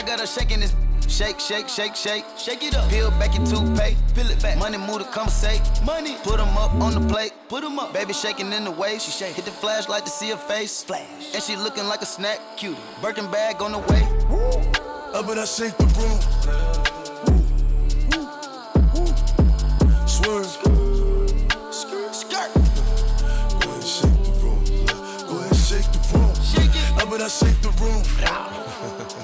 got her shaking this. Shake, shake, shake, shake. Shake it up. Peel back your toothpaste. Peel it back. Money move to conversate. Money. Put them up on the plate. Put them up. Baby shaking in the waist. She shake. Hit the flashlight to see her face. Flash. And she looking like a snack. Cutie. Birkin bag on the way. Up and I shake the room. Swerve. Skirt. Go ahead and shake the room. Go ahead and shake the room. Shake it. Up and I shake the room.